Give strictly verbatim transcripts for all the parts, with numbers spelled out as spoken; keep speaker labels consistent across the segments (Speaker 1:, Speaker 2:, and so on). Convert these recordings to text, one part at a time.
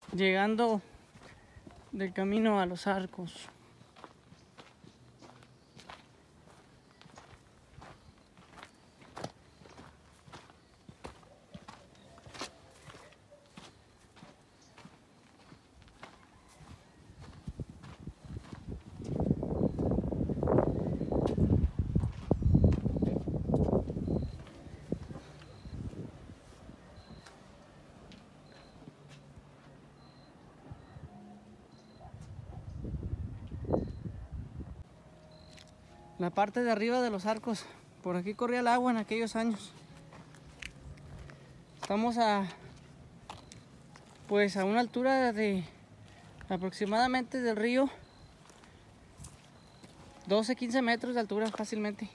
Speaker 1: llegando del camino a Los Arcos. La parte de arriba de Los Arcos, por aquí corría el agua en aquellos años. Estamos a pues a una altura de aproximadamente del río doce a quince metros de altura fácilmente.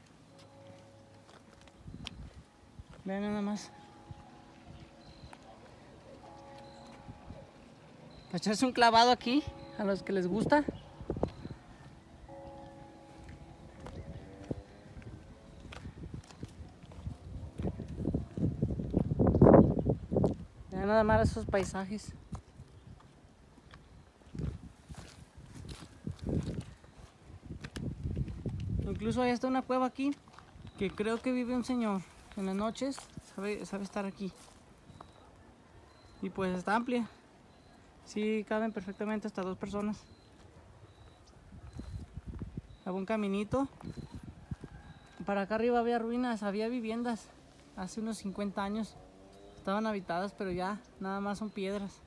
Speaker 1: Vean nada más. Para echarse un clavado aquí a los que les gusta. Vean nada más esos paisajes. Incluso hay hasta una cueva aquí que creo que vive un señor. En las noches sabe, sabe estar aquí. Y pues está amplia. Sí, caben perfectamente hasta dos personas. Había un caminito. Para acá arriba había ruinas, había viviendas hace unos cincuenta años. Estaban habitadas, pero ya nada más son piedras.